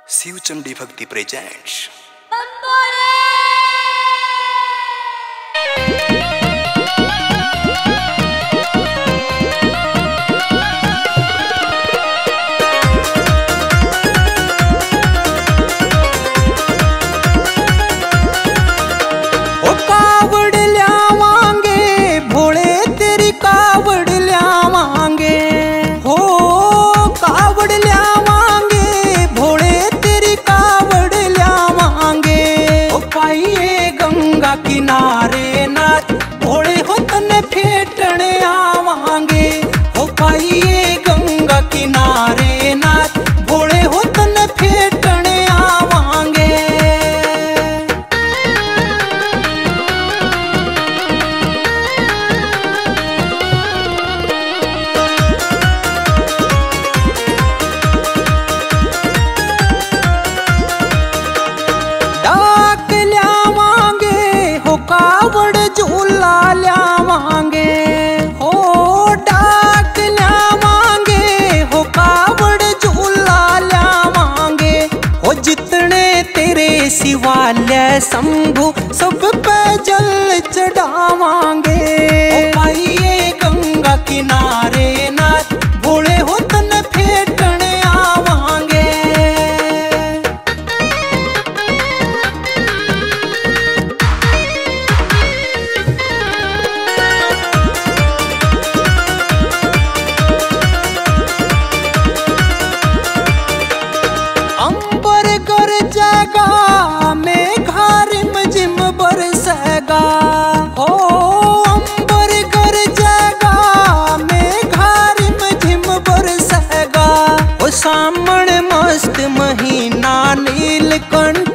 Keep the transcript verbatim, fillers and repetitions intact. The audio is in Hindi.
शिव चंडी भक्ति प्रेजेंट्स। किनारे नाच भोले हो तने फेटने आवांगे, हो पाइए गंगा किनारे नाच भोले हो तने फेटने आवांगे। डाक ल्यावांगे हो कावड़ झूला ल्यावांगे, हो डाक ल्यावांगे हो कावड़ झूला ल्यावांगे। हो जितने तेरे शिवालय शंभु सब पे जल चढ़ावांगे, हो पाइए गंगा किनारे नाच भोले हो तने फेटने आवांगे। अंबर गरजेगा मेघा रिम झिम बरसेगा, हो अंबर गरजेगा मेघा रिम झिम बरसेगा। ओ सामण मस्त महीना नीलकंठ